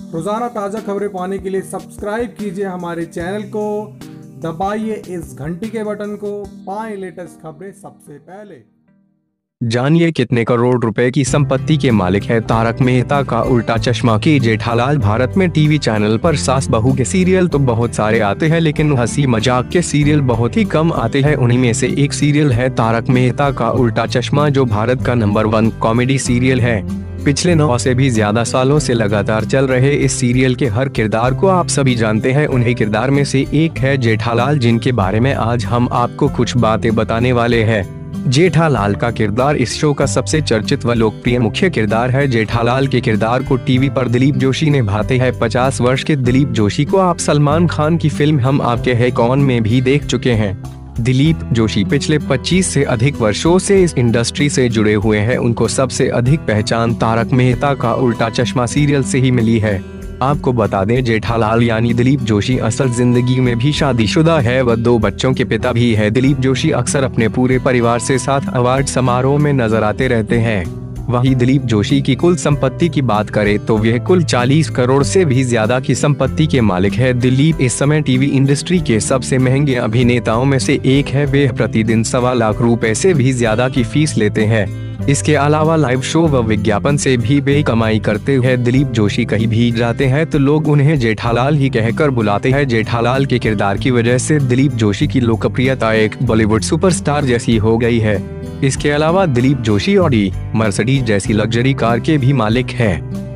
रोजाना ताज़ा खबरें पाने के लिए सब्सक्राइब कीजिए हमारे चैनल को, दबाइए इस घंटी के बटन को, पाएं लेटेस्ट खबरें सबसे पहले। जानिए कितने करोड़ रुपए की संपत्ति के मालिक है तारक मेहता का उल्टा चश्मा के जेठालाल। भारत में टीवी चैनल पर सास बहू के सीरियल तो बहुत सारे आते हैं, लेकिन हंसी मजाक के सीरियल बहुत ही कम आते हैं। उन्हीं में से एक सीरियल है तारक मेहता का उल्टा चश्मा, जो भारत का नंबर 1 कॉमेडी सीरियल है। पिछले 9 से भी ज्यादा सालों से लगातार चल रहे इस सीरियल के हर किरदार को आप सभी जानते हैं। उन्हीं किरदार में से एक है जेठालाल, जिनके बारे में आज हम आपको कुछ बातें बताने वाले हैं। जेठालाल का किरदार इस शो का सबसे चर्चित व लोकप्रिय मुख्य किरदार है। जेठालाल के किरदार को टीवी पर दिलीप जोशी निभाते हैं। 50 वर्ष के दिलीप जोशी को आप सलमान खान की फिल्म हम आपके हैं कौन में भी देख चुके हैं। दिलीप जोशी पिछले 25 से अधिक वर्षों से इस इंडस्ट्री से जुड़े हुए हैं। उनको सबसे अधिक पहचान तारक मेहता का उल्टा चश्मा सीरियल से ही मिली है। आपको बता दें, जेठालाल यानी दिलीप जोशी असल जिंदगी में भी शादीशुदा है व 2 बच्चों के पिता भी है। दिलीप जोशी अक्सर अपने पूरे परिवार से साथ अवार्ड समारोह में नजर आते रहते हैं। वहीं दिलीप जोशी की कुल संपत्ति की बात करें तो वह कुल 40 करोड़ से भी ज्यादा की संपत्ति के मालिक है। दिलीप इस समय टीवी इंडस्ट्री के सबसे महंगे अभिनेताओं में से एक है। वे प्रतिदिन 1.25 लाख रुपए से भी ज्यादा की फीस लेते हैं। इसके अलावा लाइव शो व विज्ञापन से भी वे कमाई करते हैं। दिलीप जोशी कहीं भी जाते हैं तो लोग उन्हें जेठालाल ही कहकर बुलाते हैं। जेठालाल के किरदार की वजह से दिलीप जोशी की लोकप्रियता एक बॉलीवुड सुपरस्टार जैसी हो गई है। इसके अलावा दिलीप जोशी ऑडी, मर्सिडीज जैसी लग्जरी कार के भी मालिक है।